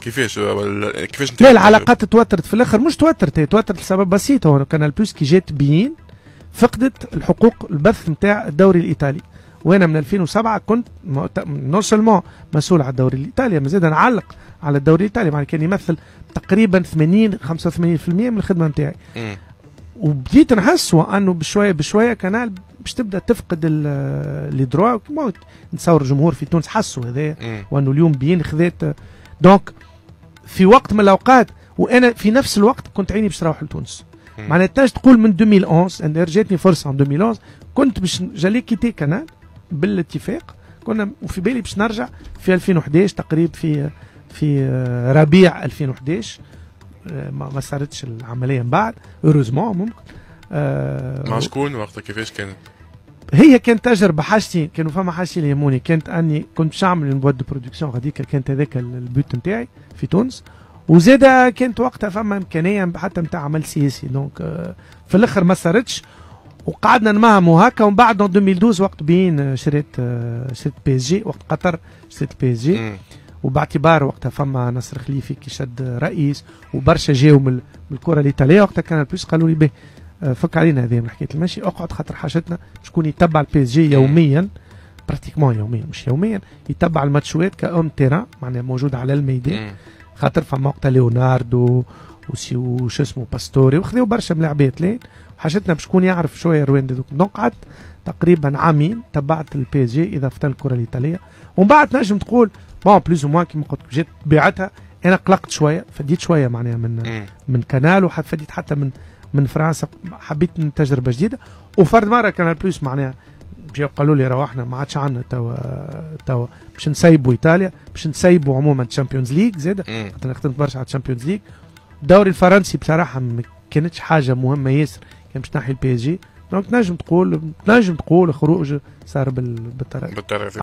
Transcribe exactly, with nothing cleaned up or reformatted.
كيفاش كيفاش لا العلاقات توترت في الاخر، مش توترت، هي توترت لسبب بسيط. هو كانال بلس كي جات بيين فقدت الحقوق البث نتاع الدوري الايطالي، وانا من ألفين وسبعة كنت نون سولمون مسؤول على الدوري الايطالي، ما زاد نعلق على الدوري الايطالي، معناها كان يمثل تقريبا ثمانين خمسة وثمانين بالمئة من الخدمه نتاعي. وبديت نحس انه بشويه بشويه كانال باش تبدا تفقد لي دروا. نتصور الجمهور في تونس حسوا هذا، وانه اليوم بيين خذات. دونك في وقت من الاوقات وانا في نفس الوقت كنت عيني باش نروح لتونس، معناها تنجم تقول من ألفين وأحد عشر رجعتني فرصه من ألفين وأحد عشر كنت باش جالي كيتي كانال بالاتفاق، كنا وفي بالي باش نرجع في ألفين وأحد عشر تقريبا في في ربيع ألفين وأحد عشر. ما صارتش العمليه من بعد اوروزمون. ممكن أه مع شكون وقتها كيفاش كانت؟ هي كانت تجربه. حاجتين كانوا فما، حاجتين يهموني، كانت اني كنت باش نعمل اون بواد دو برودكسيون غاديك، كانت هذاك البوت نتاعي في تونس، وزاده كانت وقتها فما امكانيه حتى نتاع عمل سياسي. دونك أه في الاخر ما صارتش، وقعدنا نمهموا هكا. ومن بعد ألفين واثني عشر وقت بين شريت أه شريت بي اس جي، وقت قطر شريت بي اس جي، وباعتبار وقتها فما نصر خليفي كي شد رئيس وبرشا جاو من الكره الايطاليه، وقتها كان بلوس قالوا لي به فك علينا هذه من حكايه المشي، اقعد خاطر حاجتنا شكون يتبع البي اس جي يوميا، براتيكمون يوميا مش يوميا، يتبع الماتشوات كأم تيران معناها موجود على الميدان، خاطر فما وقتها ليوناردو وش اسمه باستوري وخذوا برشا من العباد لين حاجتنا بشكون يعرف شويه رويندا. دونك قعدت تقريبا عامين تبعت البي اس جي اضافه الكره الايطاليه، ومن بعد نجم تقول بون بلوز موان كيما قلت جيت بيعتها انا قلقت شويه، فديت شويه معناها من مم. من كانال، وفديت حتى من من فرنسا، حبيت تجربه جديده. وفرد مره كانال بلوس معناها جاو قالوا لي روحنا ما عادش عندنا توا توا باش نسيبوا ايطاليا، باش نسيبوا عموما الشامبيونز ليج زاد، خاطر خدمت برشا على الشامبيونز ليج. الدوري الفرنسي بصراحه ما كانتش حاجه مهمه ياسر، كان باش نحي البي اس جي. دونك نجم تقول نجم تقول خروج صار بالطريقه